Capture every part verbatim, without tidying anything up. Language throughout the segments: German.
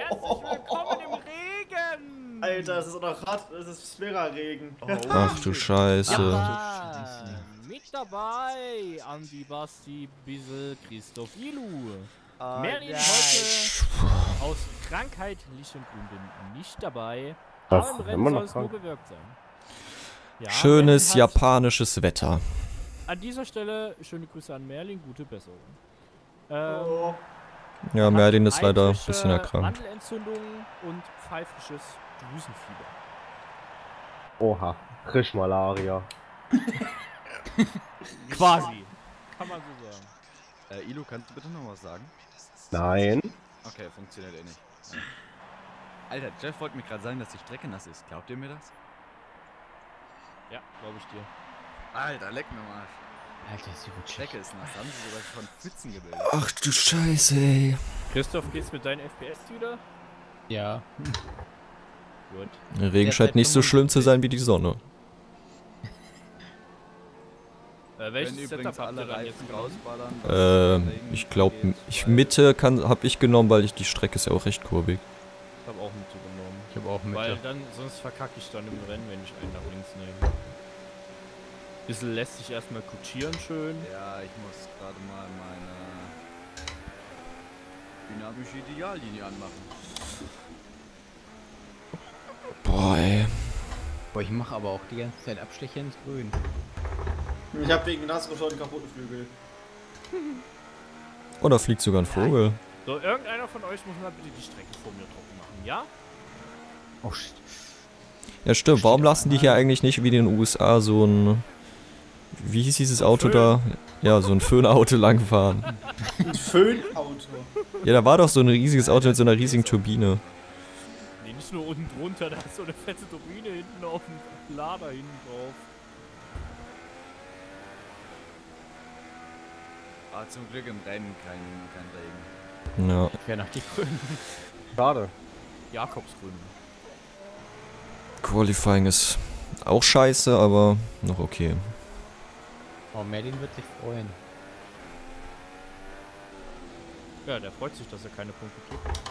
willkommen im Regen! Alter, es ist auch noch Rad, es ist schwerer Regen. Oh. Ach du Scheiße. Ja, mit dabei Andi, Basti, Bissel, Christoph, Ilu. Oh, Merlin nein. heute aus krankheitlichen Gründen nicht dabei. Was? Aber im Immer Rennen noch soll es nur krank? bewirkt sein. Ja, Schönes Merlin hat japanisches Wetter. An dieser Stelle schöne Grüße an Merlin, gute Besserung. Ähm, Oh. Ja, Merlin ist hat leider ein eitrische bisschen erkrankt. Mandelentzündung und pfeifisches Drüsenfieber. Oha, Frischmalaria. Quasi. Kann man so sagen. Äh, Ilu, kannst du bitte noch was sagen? Nein. Okay, funktioniert eh nicht. Ja. Alter, Jeff wollte mir gerade sagen, dass die Strecke nass ist. Glaubt ihr mir das? Ja, glaube ich dir. Alter, leck mir mal. Alter, ist die Die Strecke ist nass. Haben sie sogar von Pfützen gebildet. Ach du Scheiße, ey. Christoph, geht's mit deinen F P S wieder? Ja. Gut. Der Regen scheint nicht so schlimm zu sein wie die Sonne. Äh, welches Wenn Setup übrigens habt ihr alle dann jetzt Reifen genommen? rausballern. was Ähm, Regen ich glaube, geht, ich weil- Mitte kann, hab ich genommen, weil ich die Strecke ist ja auch recht kurbig. Ich habe auch Mitte genommen. Ich habe auch Weil Mitte. dann, sonst verkacke ich dann im Rennen, wenn ich einen nach links nehme. Bissel lässt sich erstmal kutschieren schön. Ja, ich muss gerade mal meine dynamische Ideallinie anmachen. Boah, ey. Boah, ich mache aber auch die ganze Zeit Abstecher ins Grün. Ich hab wegen Nasro schon einen kaputten Flügel. Oh, da fliegt sogar ein Vogel. So, irgendeiner von euch muss mal bitte die Strecke vor mir trocken machen, ja? Oh shit. Ja, stimmt. Warum lassen die hier eigentlich nicht wie in den U S A so ein... Wie hieß dieses Auto da? Ja, so ein Föhnauto langfahren. Ein Föhnauto. Ja, da war doch so ein riesiges Auto mit so einer riesigen Turbine. Nee, nicht nur unten drunter, da ist so eine fette Turbine hinten auf dem Lader hinten drauf. Ah, zum Glück im Rennen kein, kein Regen. Ja. Ich wäre nach die Grünen. Schade. Jakobsgrün. Qualifying ist auch scheiße, aber noch okay. Oh, Merlin wird sich freuen. Ja, der freut sich, dass er keine Punkte kriegt.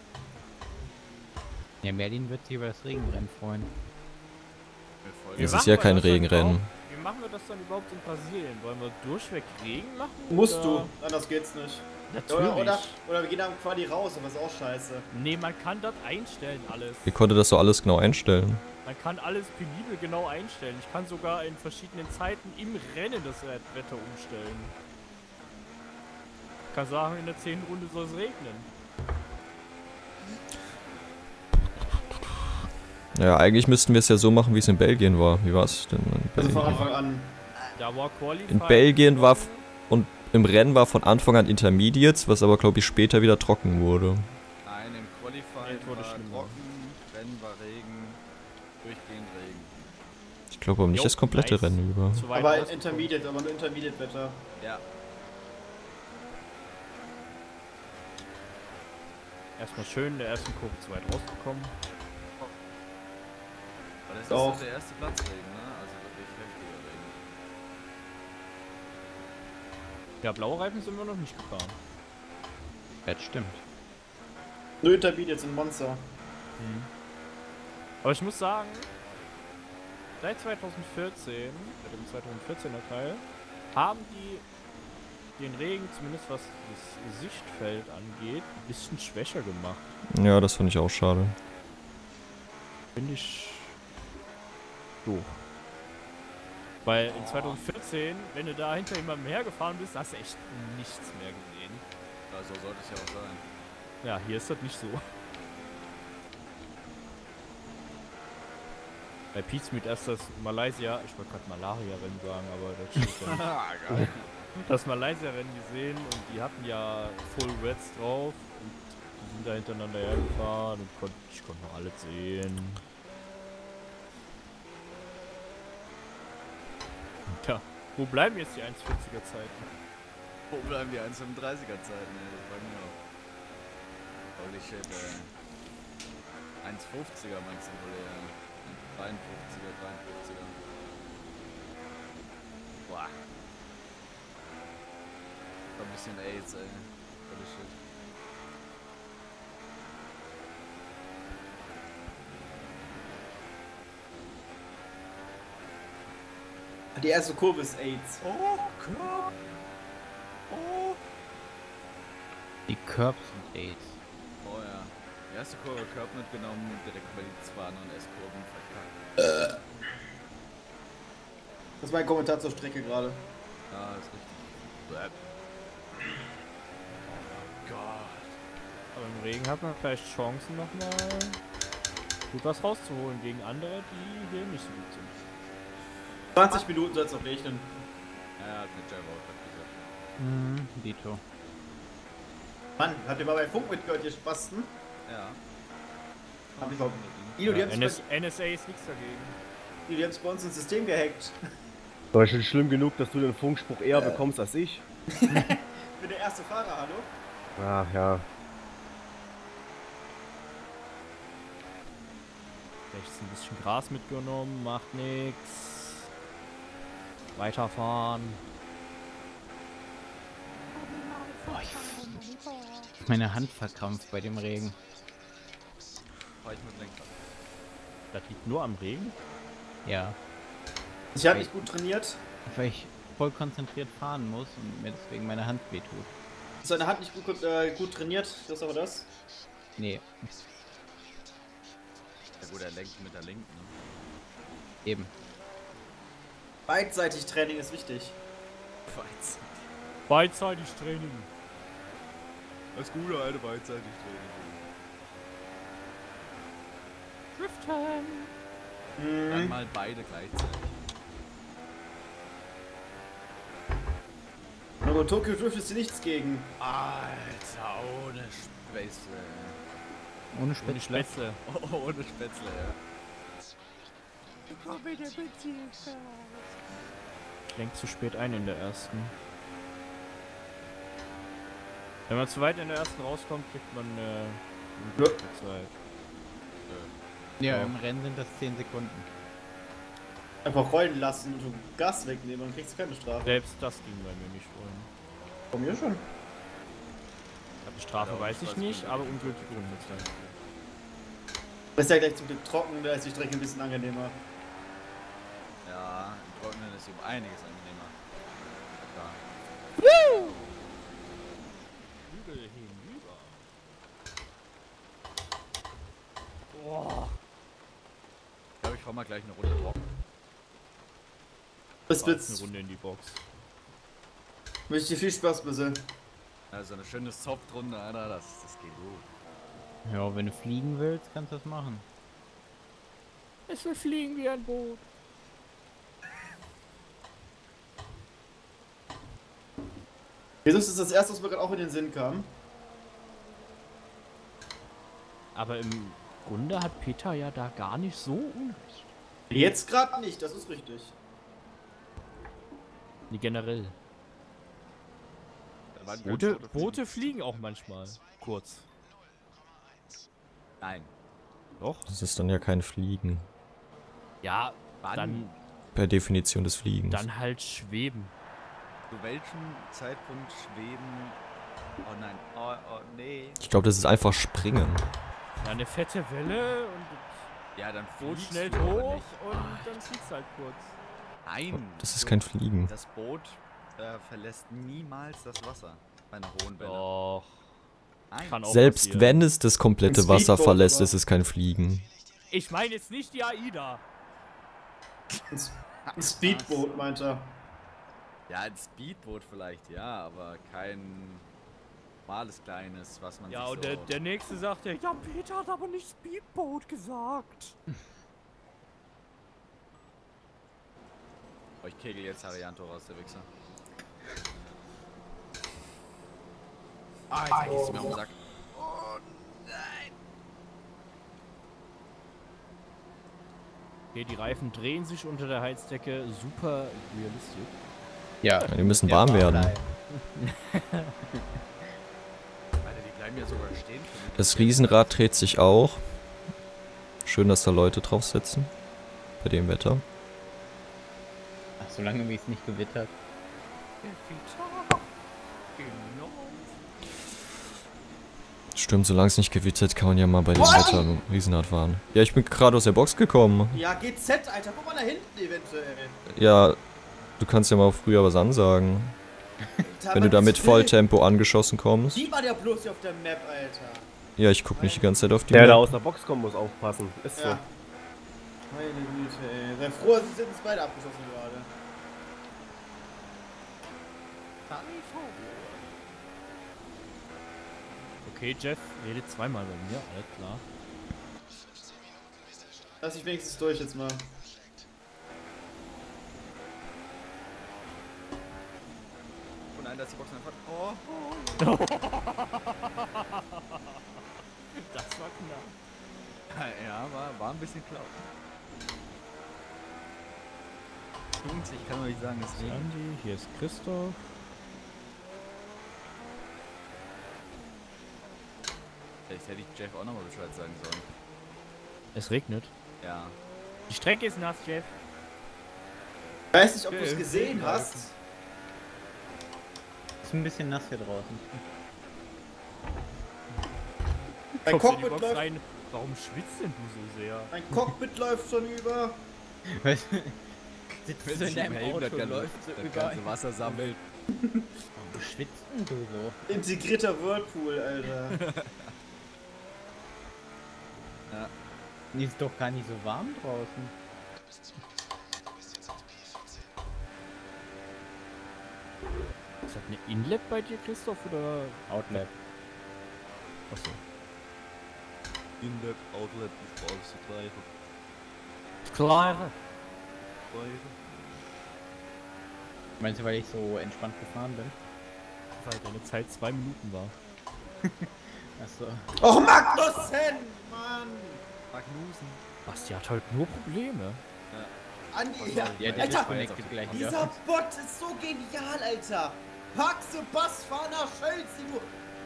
Ja, Merlin wird sich über das Regenrennen freuen. Mir voll Wie Es machen ist ja wir kein das dann Regenrennen. überhaupt- Wie machen wir das dann überhaupt in Brasilien? Wollen wir durchweg Regen machen? Musst oder? du, anders geht's nicht. Natürlich. Oder, oder, oder wir gehen am Quali raus, aber ist auch scheiße. Nee, man kann das einstellen alles. Ihr konntet das so alles genau einstellen. Man kann alles penibel genau einstellen. Ich kann sogar in verschiedenen Zeiten im Rennen das Wetter umstellen. Ich kann sagen, in der zehnten Runde soll es regnen. Ja, eigentlich müssten wir es ja so machen, wie es in Belgien war. Wie war es denn in Also von Belgien? Anfang an. Da war Qualifying. In Belgien war f- und im Rennen war von Anfang an Intermediates, was aber glaube ich später wieder trocken wurde. Nein, im Qualifying Nee, wurde war schlimmer. trocken, Rennen war Regen, durchgehend Regen. Ich glaube aber nicht Jo, das komplette nice. Rennen über. Zu weit Aber rausgekommen. Intermediate, aber nur Intermediate-Wetter. Ja, Erstmal schön in der ersten Kurve zu weit rausgekommen. aber das ist Doch. so der erste Platzregen, ne? Also wirklich heftiger Regen. Ja, blaue Reifen sind wir noch nicht gefahren. Das stimmt. Nur Intermediate sind Monster. Aber ich muss sagen, seit zweitausendvierzehn, bei dem zweitausendvierzehner Teil, haben die den Regen, zumindest was das Sichtfeld angeht, ein bisschen schwächer gemacht. Ja, das fand ich auch schade. Finde ich doof. Weil in zweitausendvierzehn, wenn du da hinter jemandem hergefahren bist, hast du echt nichts mehr gesehen. Ja, so sollte es ja auch sein. Ja, hier ist das nicht so. Bei Pizmeet erst das Malaysia, ich wollte gerade Malaria-Rennen sagen, aber das steht ja nicht. Ah, geil. Das Malaysia-Rennen gesehen und die hatten ja Full Reds drauf und die sind da hintereinander hergefahren und konnt, ich konnte noch alles sehen. Tja, wo bleiben jetzt die eins vierziger Zeiten? Wo bleiben die eins fünfunddreißiger Zeiten, ey? Das war mir auch. Holy shit, ey. eins fünfziger meinst du wohl eher? dreiundfünfziger, dreiundfünfziger. Boah. War ein bisschen AIDS, ey. Holy shit. Die erste Kurve ist AIDS. Oh, Curb. Oh. Die Curbs und AIDS. Oh ja. Die erste Kurve Curb mitgenommen, direkt bei die zwei anderen S-Kurven verkackt. Das ist mein Kommentar zur Strecke gerade. Ja, ist richtig. Bäh. Oh Gott. Aber im Regen hat man vielleicht Chancen nochmal gut was rauszuholen gegen andere, die hier nicht so gut sind. zwanzig Minuten soll es noch regnen. Ja, hat mit Java auch gesagt. Mhm, Dito. Mann, habt ihr mal bei Funk mitgehört, ihr Spasten? Ja. Hab ich auch. Ido, die Ja, haben's N S bei, N S A ist nichts dagegen. Ido, die haben's bei uns ins System gehackt. War schon schlimm genug, dass du den Funkspruch eher bekommst als ich. Ich bin der erste Fahrer, hallo? Ach ja. Rechts ein bisschen Gras mitgenommen, macht nix. Weiterfahren. Boah, ich meine Hand verkrampft bei dem Regen. Fahr ich mit Lenkrad. Das liegt nur am Regen. Ja, Ich habe nicht gut trainiert. weil ich voll konzentriert fahren muss und mir deswegen meine Hand wehtut. Ist deine Hand nicht gut, äh, gut trainiert? Das ist aber das. Nee, Ja gut, er lenkt mit der linken. Ne? eben. Beidseitig Training ist wichtig. Weiß. Beidseitig Training. Das gute alte beidseitig Training. Driften. Dann Mhm. mal beide gleichzeitig. Aber Tokyo Drift ist dir nichts gegen. Alter, ohne Spätzle. Ohne Ohne Spätzle. Spätzle. Oh, ohne Spätzle, ja. Lenkt zu spät ein in der ersten. Wenn man zu weit in der ersten rauskommt, kriegt man äh, Ja. eine Zeit. Ja, Ja. im Rennen sind das zehn Sekunden. Einfach rollen lassen und du Gas wegnehmen, dann kriegst du keine Strafe. Selbst das ging bei mir nicht vorhin. Von mir schon. Aber die Strafe Ja, weiß ich weiß nicht, ich aber ungültige Rundenzeit. Das ist ja gleich zum Glück trocken, da ist die Strecke ein bisschen angenehmer. Ja, im Trockenen ist sie um einiges angenehmer. Ja. Hügel hinüber. Boah. Ich glaube, ich fahr mal gleich eine Runde trocken. Das Eine wird's. Runde in die Box. Wünsche ich dir viel Spaß, bitte. Also eine schöne Softrunde, Alter, das, das geht gut. Ja, wenn du fliegen willst, kannst du das machen. Es will fliegen wie ein Boot. Jesus ist das erste, was mir gerade auch in den Sinn kam. Aber im Grunde hat Peter ja da gar nicht so unrecht. Jetzt gerade nicht, das ist richtig. Nee, generell. Da waren Boote, ganz Boote fliegen auch manchmal. Kurz. Nein. Doch? Das ist dann ja kein Fliegen. Ja, Wann? dann, Per Definition des Fliegens. dann halt schweben. Zu welchem Zeitpunkt schweben? Oh nein. Oh, oh nee. Ich glaube, das ist einfach Springen. Ja, eine fette Welle und Ja, dann das Boot fliegst schnell du aber hoch nicht. und dann fliegst halt kurz. Nein. Das ist so, kein Fliegen. Das Boot äh, verlässt niemals das Wasser bei einer hohen Welle. Doch. Nein. Kann auch Selbst passieren. wenn es das komplette Ein Wasser Speedboat, verlässt, oder? ist es kein Fliegen. Ich meine jetzt nicht die AIDA. Ein, ein Speedboot, meint er. Ja, ein Speedboot vielleicht, ja, aber kein normales kleines, was man Ja, sich und so... der, der nächste sagte, ja, Peter hat aber nicht Speedboat gesagt. Oh, ich kegel jetzt Harianto raus, der Wichser. Ah, jetzt gehst du mir auf den Sack. Okay, die Reifen drehen sich unter der Heizdecke. Super realistisch. Ja. Ja, die müssen warm werden. Alter, die bleiben ja sogar stehen. Das Riesenrad dreht sich auch. Schön, dass da Leute drauf sitzen. Bei dem Wetter. Ach, solange wie es nicht gewittert. Stimmt, solange es nicht gewittert, kann man ja mal bei dem Wetter ein Riesenrad fahren. Ja, ich bin gerade aus der Box gekommen. Ja, G Z, Alter, guck mal da hinten eventuell. Ja, Du kannst ja mal früher was ansagen. Alter, Wenn du da mit Volltempo angeschossen kommst. Die war ja bloß hier auf der Map, Alter. Ja, ich guck nicht die ganze Zeit auf die Der, der Map. aus der Box kommen muss, aufpassen. Ist so. Ja. Meine Güte, ey. Sei froh, dass sie uns beide abgeschossen gerade. Okay, Jeff, redet zweimal bei mir, alles klar. Lass ich wenigstens durch jetzt mal. Oh nein, da ist die Box einfach. Oh, oh. Das war knapp. Ja, war, war ein bisschen klar. Jungs, ich kann euch sagen, es regnet. Andi, hier ist Christoph. Vielleicht hätte ich Jeff auch nochmal Bescheid sagen sollen. Es regnet. Ja. Die Strecke ist nass, Jeff. Ich weiß nicht, ob Okay, du es gesehen Regen hast. Ist ein bisschen nass hier draußen. Mein Kommst du in die Cockpit Box läuft, rein. Warum schwitzt denn du so sehr? mein Cockpit läuft schon über. Weißt du, sitzt Wenn du in sich deinem im Helm Auto das und ganze, läuft so das über. ganze Wasser sammelt. Warum schwitzt denn du so? Integrierter Whirlpool, Alter. Ja. Ist doch gar nicht so warm draußen. Ist das eine Inlet bei dir, Christoph, oder? Outlet. Achso. Inlet, Outlet, ist alles das gleiche. Klare. Meinst du, weil ich so entspannt gefahren bin? Weil deine Zeit zwei Minuten war. Achso. Och, Magnussen! Mann! Magnussen. Basti hat heute nur Probleme. Andi, ja. Ja, der Alter, disconnected gleich wieder. dieser Bot ist so genial, Alter. Park Sebastian, fahr nach Chelsea, du.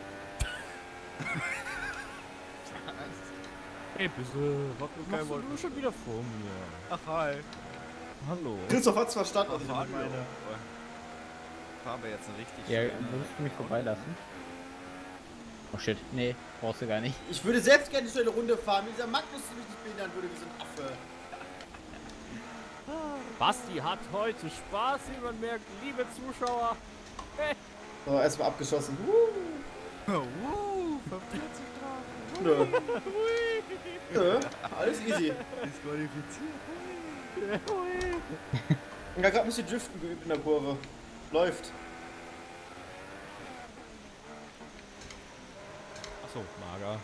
Ey, bitte, was machst du nur schon wieder vor mir? Ach, hi. Hallo. Christoph hat's verstanden, was ich Ach, damit Mario. meine. Fahren wir jetzt eine richtig Ja, schöne- würdest du mich vorbeilassen? Oh shit, nee, brauchst du gar nicht. Ich würde selbst gerne eine schnelle Runde fahren, wenn dieser Magnus mich nicht behindern würde wie so ein Affe. Basti hat heute Spaß, wie man merkt, liebe Zuschauer. So, erstmal abgeschossen. Uh, Uh, fünfundvierzig Grad. nö. Nö, alles easy. Disqualifiziert. Ich hab grad ein bisschen Driften geübt in der Kurve. Läuft. Achso, mager.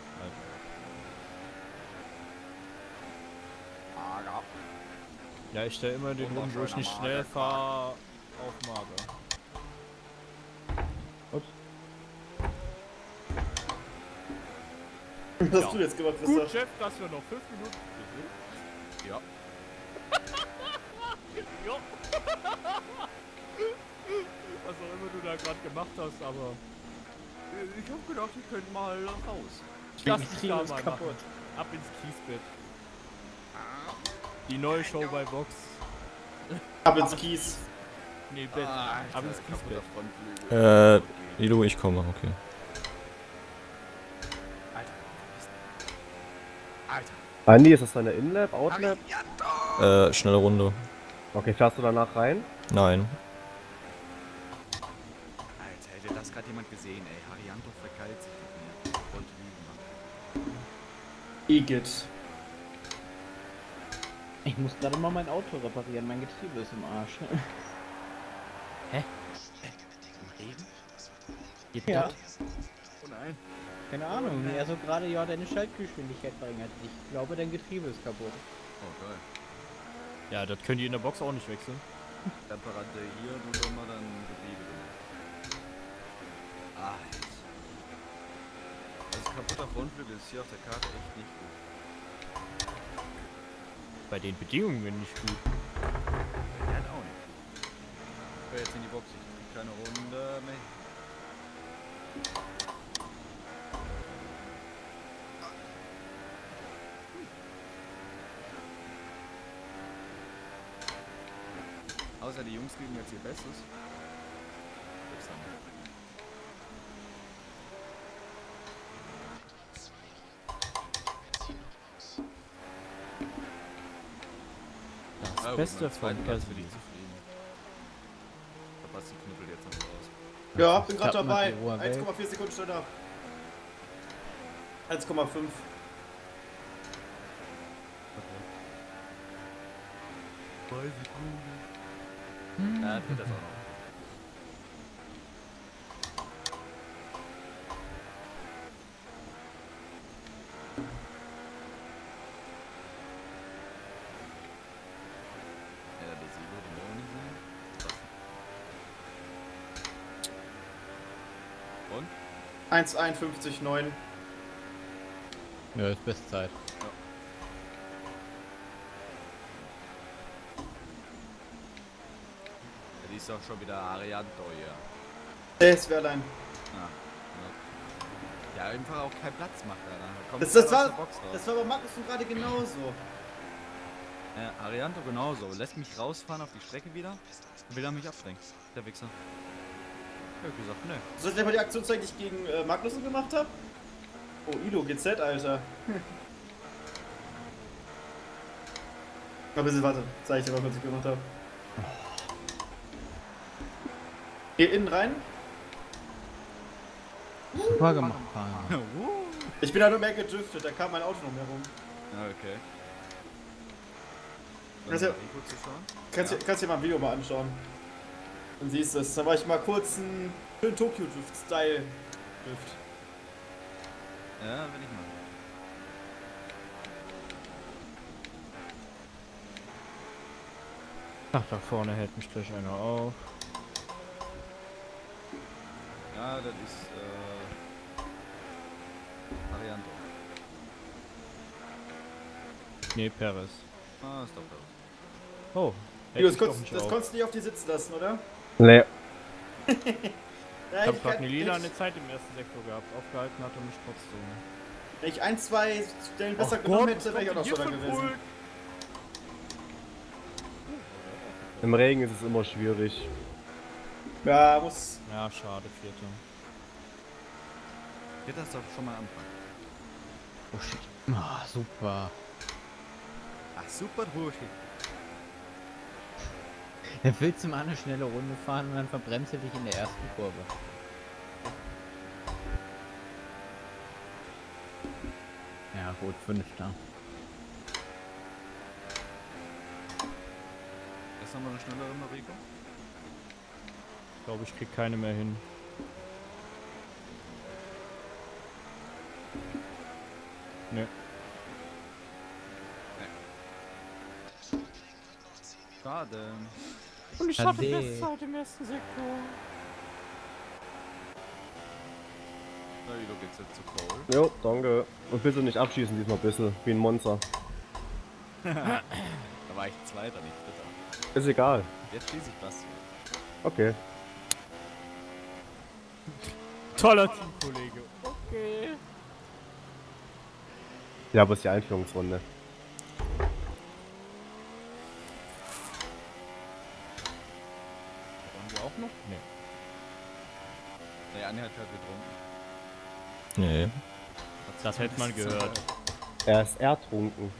Mager. Ja, ich stelle immer den rum, wo ich nicht schnell fahre, auf mager. Was hast Ja. du jetzt gemacht, Gut, Christoph? Chef, dass wir noch fünf Minuten... Ja. Ja. Was auch immer du da gerade gemacht hast, aber... Ich hab gedacht, ich könnte mal raus. Ich lass dich da ist mal kaputt. machen. Ab ins Kiesbett. Die neue Show bei Vox. Ab ins Kies. Nee, Bett. Ah, Ab ins kaputter Kiesbett. Frontflügel. Äh, Lido, ich komme, okay. Alter. Andi, ist das deine Inlap, Outlap? Äh, schnelle Runde. Okay, fährst du danach rein? Nein. Alter, hätte das gerade jemand gesehen, ey. Harianto verkeilt sich nicht mehr. Wollte liegen, Mann. Igitt. Ich muss gerade mal mein Auto reparieren, mein Getriebe ist im Arsch. Geht Ja. das? Oh nein. Keine Ahnung, er so gerade ja deine Schaltgeschwindigkeit verringert. Ich glaube, dein Getriebe ist kaputt. Oh geil. Ja, das können die in der Box auch nicht wechseln. Temperatur hier, du immer dann Getriebe drin. Ah. Also kaputter Frontflügel ist hier auf der Karte echt nicht gut. Bei den Bedingungen nicht gut. Der hat auch nicht gut. Ich will jetzt in die Box, ich krieg keine Runde mehr. Außer die Jungs geben jetzt ihr Bestes. Gibt's dann nicht. Das Ja, gut, Beste mit dem zweiten von Platz bin ich Persil. zufrieden. Basti knüppelt jetzt noch raus. Ja, bin gerade Klappen wir dabei. die Ruhe weg. eins Komma vier Sekunden schneller. eins Komma fünf. Ja, tut das auch noch. Ja, der Silo, den wir auch nicht sehen. Und? eins einundfünfzig neun. Ja, ist Bestzeit. Ja, die ist doch schon wieder Arianto hier. Das wäre allein. Ah, ja. Ja, einfach auch keinen Platz macht, Alter. Da kommt Das, keiner das, aus war, der Box raus. das war bei Magnussen gerade genauso. Ja, Arianto genauso. Lässt mich rausfahren auf die Strecke wieder und will er mich abdrängen. Der Wichser. Ich hab gesagt, ne. Soll ich dir mal die Aktion zeigen, die ich gegen äh, Magnussen gemacht habe? Oh, Ido, G Z, Alter. Mal ein bisschen, warte. Zeig ich dir mal, was ich gemacht habe. Geh innen rein. Super gemacht, Fahrer. Ich bin da nur mehr gedriftet, da kam mein Auto noch mehr rum. Ja, okay. Kannst ja- Rico zuschauen? Kannst, Ja. dir, kannst dir mal ein Video mal anschauen. Dann siehst du es. Da war ich mal kurz ein schönen Tokyo-Drift-Style. Drift. Ja, will ich mal. Ach, da vorne hält mich gleich einer auf. Ja, das ist, äh... Arianto. Nee, Perez. Ah, ist doch das. Oh, Ido, das, mich doch konntest, nicht das auf. konntest du nicht auf die sitzen lassen, oder? Nee. Ja, Ich hab grad kann- eine lila wenn eine Zeit im ersten Sektor gehabt. Aufgehalten hat er mich trotzdem. Wenn ich ein, zwei Stellen besser Ach genommen Gott, hätte, wäre ich auch noch was kommt schneller denn hier gewesen. für ein Im Regen ist es immer schwierig. Ja, muss. Ja, schade, Vierter. Wird das doch schon mal anfangen. Oh shit. Ah, super. Ach, super Hurschi. Dann willst du mal eine schnelle Runde fahren und dann verbremst du dich in der ersten Kurve. Ja gut, Fünfter. Ist noch mal eine schnellere Mariko? Ich glaube, ich krieg keine mehr hin. Ne. Schade. Und ich Schade. hatte die beste Zeit im ersten Sektor. Na, Ido geht's jetzt zu Cole. Jo, danke. Und bitte nicht abschießen diesmal ein bisschen, wie ein Monster. Da war ich Zweiter, nicht Dritter. Ist egal. Jetzt schließe ich Basti. Okay. Toller Teamkollege. Okay. Ja, aber es ist die Einführungsrunde. Wollen wir auch noch? Ne. Der Anja hat halt getrunken. Nee. Das hätte man gehört. Er ist ertrunken.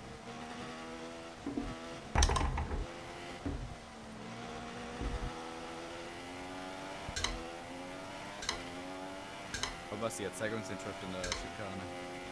Komm, Basti, jetzt zeig uns den Drift in der Schikane.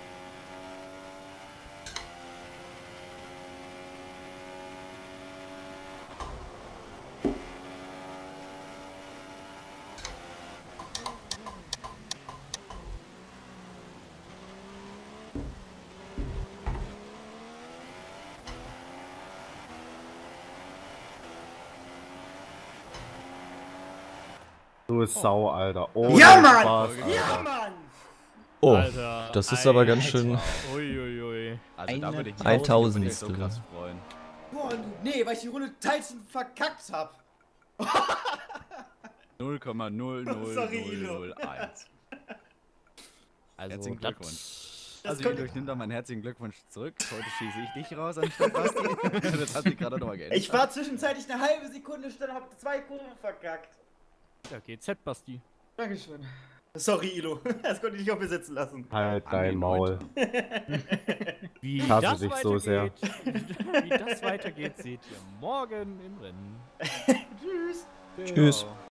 Du Sau, Alter. Oh, Ja, dein Mann! Spaß, Ja, Alter. Mann! Oh, Alter, das ist aber ganz Alter. schön. Uiuiui. Also da Eine würde ich mich Ein so Tausendstel. krass freuen. Boah, nee, weil ich die Runde Titan verkackt hab. null Komma null null Sorry, null Ilo. null eins. Also, Herzlichen das- Glückwunsch. Das Also konnte- Ilo, ich nehme da meinen herzlichen Glückwunsch zurück. Heute schieße ich dich raus anstatt Basti. Das hat sich gerade nochmal geändert. Ich war zwischenzeitlich eine halbe Sekunde schnell und hab zwei Kurven verkackt. Ja, G Z, Basti. Dankeschön. Sorry, Ilo. Das konnte ich nicht auf mir sitzen lassen. Halt An dein den Maul. Wie Ich hasse das dich so sehr. weitergeht, wie das weitergeht, seht ihr morgen im Rennen. Tschüss. Tschüss. Ja.